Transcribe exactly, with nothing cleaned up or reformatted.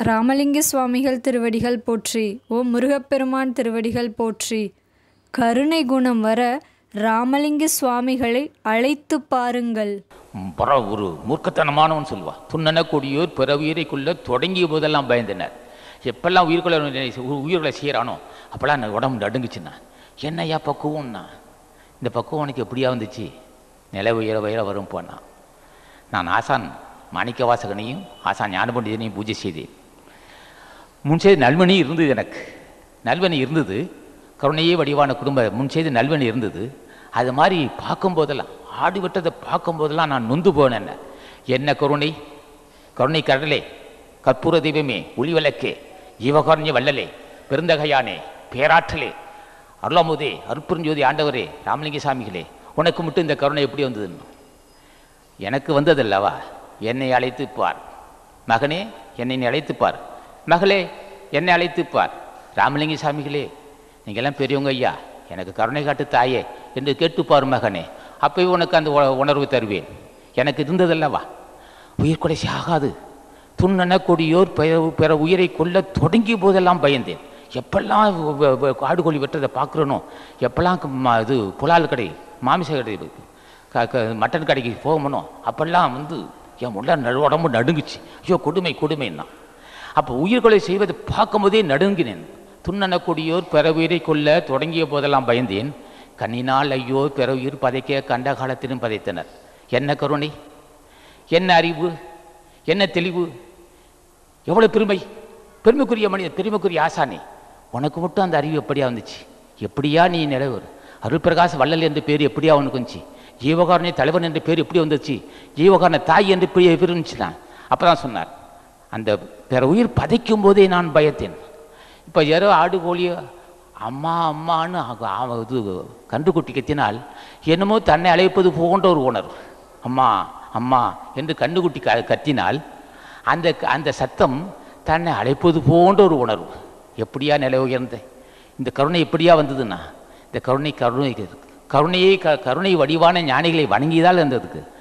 ராமலிங்க சுவாமிகள் திருவடிகள் போற்றி. ஓம் முருகப்பெருமான் திருவடிகள் போற்றி. கருணை குணம் வர ராமலிங்க சுவாமிகளை அழைத்து பாருங்கள். பர ஒரு மூர்க்கத்தனமானவன் சொல்லுவா. துண்ணன கொடியோர் பிற உயிரைக்குள்ள தொடங்கிய போதெல்லாம் பயந்தனர். எப்பெல்லாம் உயிர்கொள்ள உயிர்களை செய்கிறானோ அப்போல்லாம் எனக்கு உடம்பு நடுங்குச்சுண்ணா. என்னையா பக்குவம்னா, இந்த பக்குவம் உனக்கு எப்படியா வந்துச்சு? நில உயர உயர வரும் போனா. நான் ஆசான் மாணிக்க வாசகனையும் ஆசான் ஞான பண்டிதனையும் பூஜை செய்தேன். முன்செய்து நல்வனி இருந்தது. எனக்கு நல்வனி இருந்தது. கருணையே வடிவான குடும்ப முன்செய்து நல்வனி இருந்தது. அது மாதிரி பார்க்கும்போதெல்லாம், ஆடி விட்டதை பார்க்கும்போதெல்லாம் நான் நொந்து போனேன். என்ன கருணை, கருணை கடலே, கற்பூர தெய்வமே, ஒளி விளக்கே, ஜீவகாரண்ய வள்ளலே, பெருந்தகையானே, பேராற்றலே, அருளாமுதே, அருட்பெருஞ்சோதி ஆண்டவரே, ராமலிங்க சாமிகளே, உனக்கு மட்டும் இந்த கருணை எப்படி வந்ததுன்னு. எனக்கு வந்ததல்லவா, என்னை அழைத்துப்பார். மகனே, என்னை அழைத்துப்பார். மகளே, என்னை அழைத்துப்பார். ராமலிங்க சாமிகளே, நீங்கள்லாம் பெரியவங்க ஐயா, எனக்கு கருணை காட்டு தாயே என்று கேட்டுப்பார் மகனே. அப்போவே உனக்கு அந்த உணர்வு தருவேன். எனக்கு இருந்ததல்லவா, உயிர்கொலை ஆகாது. துண்ணன கொடியோர் பிற பிற உயிரை கொள்ள தொடங்கிய போதெல்லாம் பயந்தேன். எப்பெல்லாம் ஆடு கோழி வெட்டுறதை பார்க்குறனோ, எப்பெல்லாம் இது புலால் கடை, மாமிச கடை, மட்டன் கடைக்கு போகணும், அப்பெல்லாம் வந்து என் உள்ள நடு உடம்பு நடுங்குச்சு. ஐயோ கொடுமை கொடுமைன்னா. அப்போ உயிர்கொலை செய்வதை பார்க்கும்போதே நடுங்கினேன். துண்ணன கொடியோர் பிற உயிரை கொள்ள தொடங்கிய போதெல்லாம் பயந்தேன். கண்ணினால் ஐயோ பிற உயிர் பதைக்க கண்ட காலத்திலும் பதைத்தனர். என்ன கருணை, என்ன அறிவு, என்ன தெளிவு, எவ்வளோ பெருமை, பெருமைக்குரிய மனிதன், பெருமைக்குரிய ஆசானே, உனக்கு மட்டும் அந்த அறிவு எப்படியா வந்துச்சு? எப்படியா நீ நிலவு அருள்பிரகாச வள்ளல் என்ற பேர் எப்படியா உனக்கு வந்துச்சு? ஜீவகாரனை தலைவன் என்ற பேர் எப்படி வந்துச்சு? ஜீவகாரனை தாய் என்று பேர் இருந்துச்சுன்னா. அப்போ தான் சொன்னார், அந்த பிற உயிர் பதைக்கும் போதே நான் பயத்தேன். இப்போ யாரோ ஆடு கோழியோ அம்மா அம்மான்னு இது கன்றுக்குட்டி கத்தினால் என்னமோ தன்னை அழைப்பது போன்ற ஒரு உணர்வு. அம்மா அம்மா என்று கன்றுக்குட்டி க கத்தினால் அந்த அந்த சத்தம் தன்னை அழைப்பது போன்ற ஒரு உணர்வு. எப்படியா நிலை உயர்ந்த இந்த கருணை எப்படியா வந்ததுன்னா, இந்த கருணை கருணை கருணையை க கருணை வடிவான ஞானிகளை வணங்கியதால் இருந்ததுக்கு